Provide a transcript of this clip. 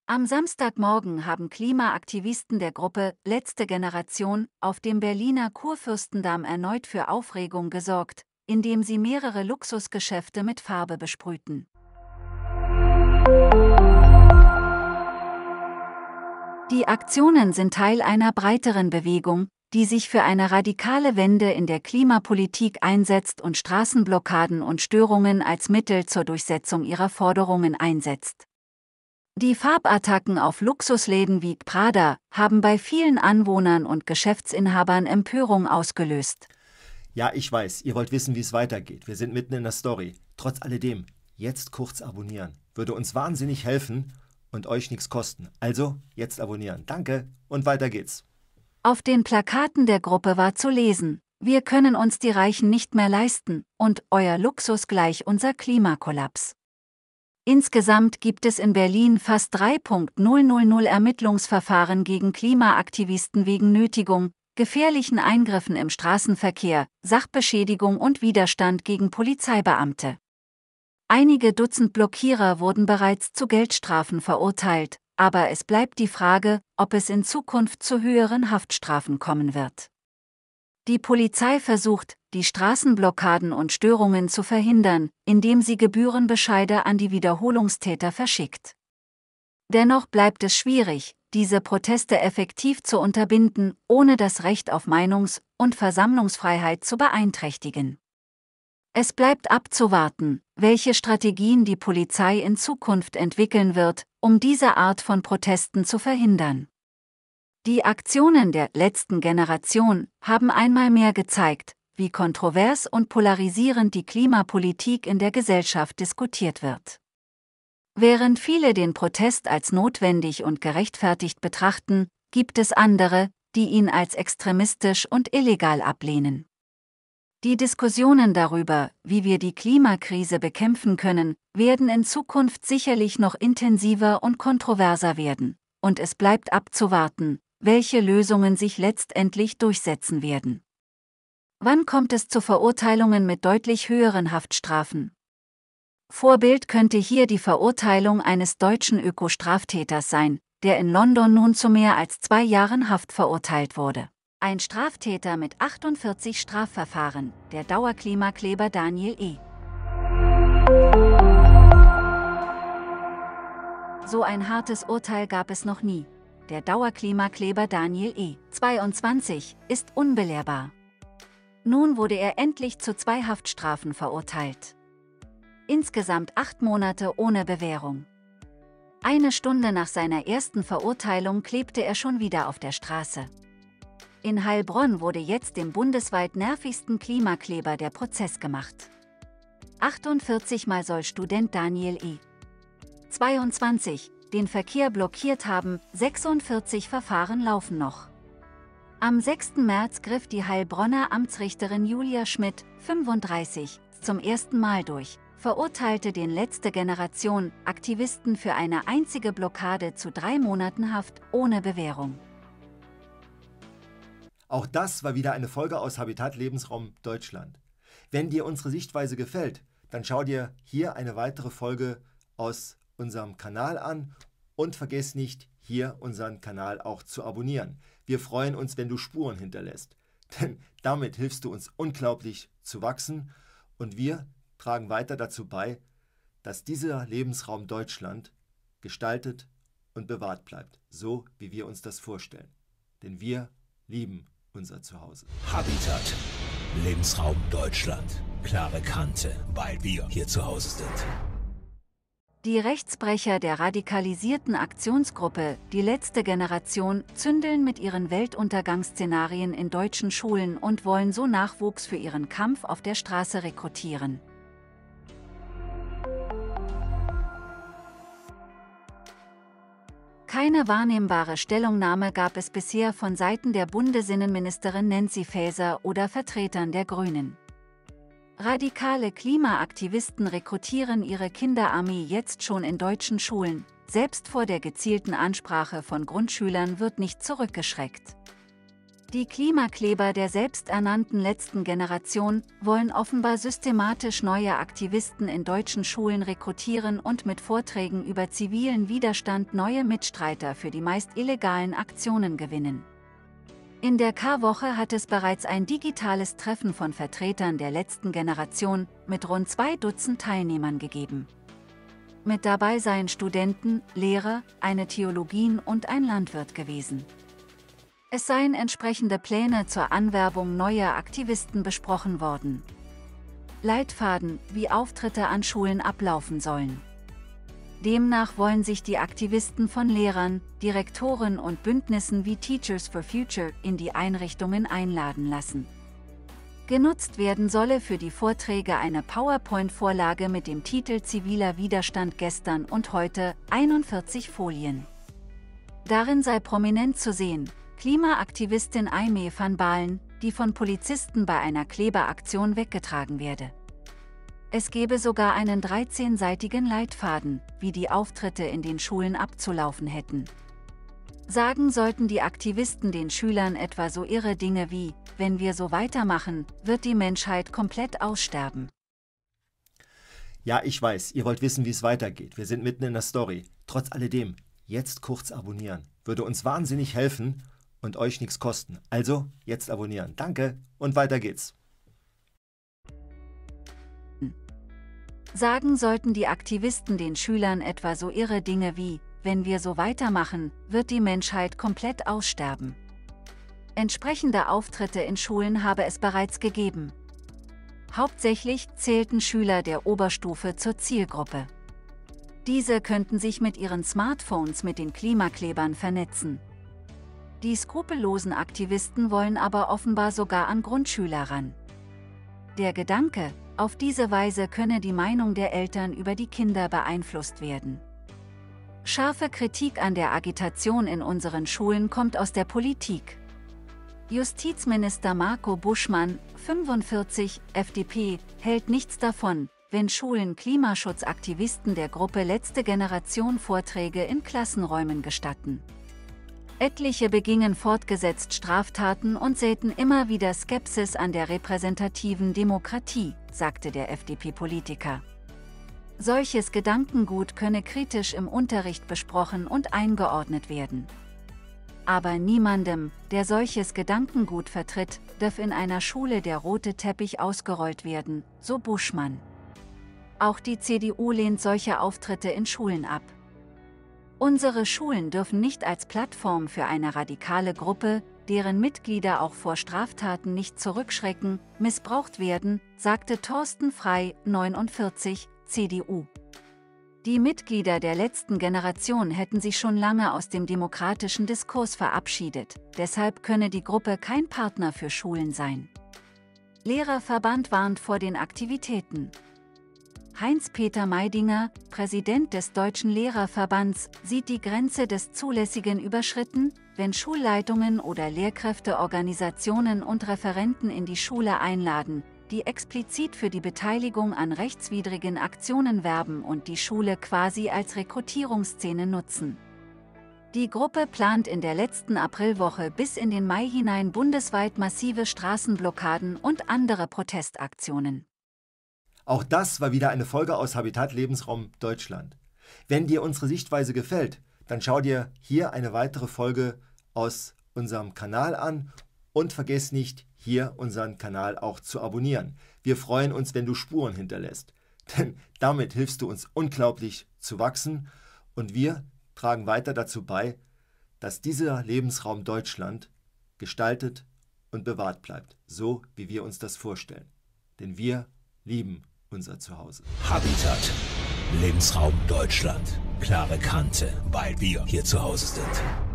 Am Samstagmorgen haben Klimaaktivisten der Gruppe Letzte Generation auf dem Berliner Kurfürstendamm erneut für Aufregung gesorgt, indem sie mehrere Luxusgeschäfte mit Farbe besprühten. Die Aktionen sind Teil einer breiteren Bewegung, die sich für eine radikale Wende in der Klimapolitik einsetzt und Straßenblockaden und Störungen als Mittel zur Durchsetzung ihrer Forderungen einsetzt. Die Farbattacken auf Luxusläden wie Prada haben bei vielen Anwohnern und Geschäftsinhabern Empörung ausgelöst. Ja, ich weiß, ihr wollt wissen, wie es weitergeht. Wir sind mitten in der Story. Trotz alledem, jetzt kurz abonnieren. Würde uns wahnsinnig helfen und euch nichts kosten. Also, jetzt abonnieren. Danke und weiter geht's. Auf den Plakaten der Gruppe war zu lesen: Wir können uns die Reichen nicht mehr leisten und euer Luxus gleich unser Klimakollaps. Insgesamt gibt es in Berlin fast 3.000 Ermittlungsverfahren gegen Klimaaktivisten wegen Nötigung, gefährlichen Eingriffen im Straßenverkehr, Sachbeschädigung und Widerstand gegen Polizeibeamte. Einige Dutzend Blockierer wurden bereits zu Geldstrafen verurteilt, aber es bleibt die Frage, ob es in Zukunft zu höheren Haftstrafen kommen wird. Die Polizei versucht, die Straßenblockaden und Störungen zu verhindern, indem sie Gebührenbescheide an die Wiederholungstäter verschickt. Dennoch bleibt es schwierig, diese Proteste effektiv zu unterbinden, ohne das Recht auf Meinungs- und Versammlungsfreiheit zu beeinträchtigen. Es bleibt abzuwarten, welche Strategien die Polizei in Zukunft entwickeln wird, um diese Art von Protesten zu verhindern. Die Aktionen der letzten Generation haben einmal mehr gezeigt, wie kontrovers und polarisierend die Klimapolitik in der Gesellschaft diskutiert wird. Während viele den Protest als notwendig und gerechtfertigt betrachten, gibt es andere, die ihn als extremistisch und illegal ablehnen. Die Diskussionen darüber, wie wir die Klimakrise bekämpfen können, werden in Zukunft sicherlich noch intensiver und kontroverser werden, und es bleibt abzuwarten, welche Lösungen sich letztendlich durchsetzen werden. Wann kommt es zu Verurteilungen mit deutlich höheren Haftstrafen? Vorbild könnte hier die Verurteilung eines deutschen Ökostraftäters sein, der in London nun zu mehr als 2 Jahren Haft verurteilt wurde. Ein Straftäter mit 48 Strafverfahren, der Dauerklimakleber Daniel E. So ein hartes Urteil gab es noch nie. Der Dauerklimakleber Daniel E. 22 ist unbelehrbar. Nun wurde er endlich zu 2 Haftstrafen verurteilt. Insgesamt 8 Monate ohne Bewährung. Eine Stunde nach seiner ersten Verurteilung klebte er schon wieder auf der Straße. In Heilbronn wurde jetzt dem bundesweit nervigsten Klimakleber der Prozess gemacht. 48 Mal soll Student Daniel E. 22 den Verkehr blockiert haben, 46 Verfahren laufen noch. Am 6. März griff die Heilbronner Amtsrichterin Julia Schmidt, 35, zum ersten Mal durch, verurteilte den Letzte Generation Aktivisten für eine einzige Blockade zu 3 Monaten Haft ohne Bewährung. Auch das war wieder eine Folge aus Habitat Lebensraum Deutschland. Wenn dir unsere Sichtweise gefällt, dann schau dir hier eine weitere Folge aus unserem Kanal an und vergiss nicht, hier unseren Kanal auch zu abonnieren. Wir freuen uns, wenn du Spuren hinterlässt, denn damit hilfst du uns unglaublich zu wachsen und wir tragen weiter dazu bei, dass dieser Lebensraum Deutschland gestaltet und bewahrt bleibt, so wie wir uns das vorstellen. Denn wir lieben unser Zuhause. Habitat. Lebensraum Deutschland. Klare Kante, weil wir hier zu Hause sind. Die Rechtsbrecher der radikalisierten Aktionsgruppe Die Letzte Generation zündeln mit ihren Weltuntergangsszenarien in deutschen Schulen und wollen so Nachwuchs für ihren Kampf auf der Straße rekrutieren. Keine wahrnehmbare Stellungnahme gab es bisher von Seiten der Bundesinnenministerin Nancy Faeser oder Vertretern der Grünen. Radikale Klimaaktivisten rekrutieren ihre Kinderarmee jetzt schon in deutschen Schulen, selbst vor der gezielten Ansprache von Grundschülern wird nicht zurückgeschreckt. Die Klimakleber der selbsternannten letzten Generation wollen offenbar systematisch neue Aktivisten in deutschen Schulen rekrutieren und mit Vorträgen über zivilen Widerstand neue Mitstreiter für die meist illegalen Aktionen gewinnen. In der K-Woche hat es bereits ein digitales Treffen von Vertretern der letzten Generation mit rund 2 Dutzend Teilnehmern gegeben. Mit dabei seien Studenten, Lehrer, eine Theologin und ein Landwirt gewesen. Es seien entsprechende Pläne zur Anwerbung neuer Aktivisten besprochen worden. Leitfaden, wie Auftritte an Schulen ablaufen sollen. Demnach wollen sich die Aktivisten von Lehrern, Direktoren und Bündnissen wie Teachers for Future in die Einrichtungen einladen lassen. Genutzt werden solle für die Vorträge eine PowerPoint-Vorlage mit dem Titel Ziviler Widerstand gestern und heute, 41 Folien. Darin sei prominent zu sehen: Klimaaktivistin Aimee van Baalen, die von Polizisten bei einer Kleberaktion weggetragen werde. Es gebe sogar einen 13-seitigen Leitfaden, wie die Auftritte in den Schulen abzulaufen hätten. Sagen sollten die Aktivisten den Schülern etwa so irre Dinge wie: Wenn wir so weitermachen, wird die Menschheit komplett aussterben. Ja, ich weiß, ihr wollt wissen, wie es weitergeht. Wir sind mitten in der Story. Trotz alledem, jetzt kurz abonnieren. Würde uns wahnsinnig helfen und euch nichts kosten. Also, jetzt abonnieren. Danke und weiter geht's. Sagen sollten die Aktivisten den Schülern etwa so irre Dinge wie: Wenn wir so weitermachen, wird die Menschheit komplett aussterben. Entsprechende Auftritte in Schulen habe es bereits gegeben. Hauptsächlich zählten Schüler der Oberstufe zur Zielgruppe. Diese könnten sich mit ihren Smartphones mit den Klimaklebern vernetzen. Die skrupellosen Aktivisten wollen aber offenbar sogar an Grundschüler ran. Der Gedanke, auf diese Weise könne die Meinung der Eltern über die Kinder beeinflusst werden. Scharfe Kritik an der Agitation in unseren Schulen kommt aus der Politik. Justizminister Marco Buschmann, 45, FDP, hält nichts davon, wenn Schulen Klimaschutzaktivisten der Gruppe Letzte Generation Vorträge in Klassenräumen gestatten. Etliche begingen fortgesetzt Straftaten und säten immer wieder Skepsis an der repräsentativen Demokratie, sagte der FDP-Politiker. Solches Gedankengut könne kritisch im Unterricht besprochen und eingeordnet werden. Aber niemandem, der solches Gedankengut vertritt, darf in einer Schule der rote Teppich ausgerollt werden, so Buschmann. Auch die CDU lehnt solche Auftritte in Schulen ab. Unsere Schulen dürfen nicht als Plattform für eine radikale Gruppe, deren Mitglieder auch vor Straftaten nicht zurückschrecken, missbraucht werden, sagte Thorsten Frey, 49, CDU. Die Mitglieder der letzten Generation hätten sich schon lange aus dem demokratischen Diskurs verabschiedet, deshalb könne die Gruppe kein Partner für Schulen sein. Lehrerverband warnt vor den Aktivitäten. Heinz-Peter Meidinger, Präsident des Deutschen Lehrerverbands, sieht die Grenze des Zulässigen überschritten, wenn Schulleitungen oder Lehrkräfteorganisationen und Referenten in die Schule einladen, die explizit für die Beteiligung an rechtswidrigen Aktionen werben und die Schule quasi als Rekrutierungsszene nutzen. Die Gruppe plant in der letzten Aprilwoche bis in den Mai hinein bundesweit massive Straßenblockaden und andere Protestaktionen. Auch das war wieder eine Folge aus Habitat Lebensraum Deutschland. Wenn dir unsere Sichtweise gefällt, dann schau dir hier eine weitere Folge aus unserem Kanal an und vergiss nicht, hier unseren Kanal auch zu abonnieren. Wir freuen uns, wenn du Spuren hinterlässt, denn damit hilfst du uns unglaublich zu wachsen und wir tragen weiter dazu bei, dass dieser Lebensraum Deutschland gestaltet und bewahrt bleibt, so wie wir uns das vorstellen. Denn wir lieben unser Zuhause. Habitat. Lebensraum Deutschland. Klare Kante, weil wir hier zu Hause sind.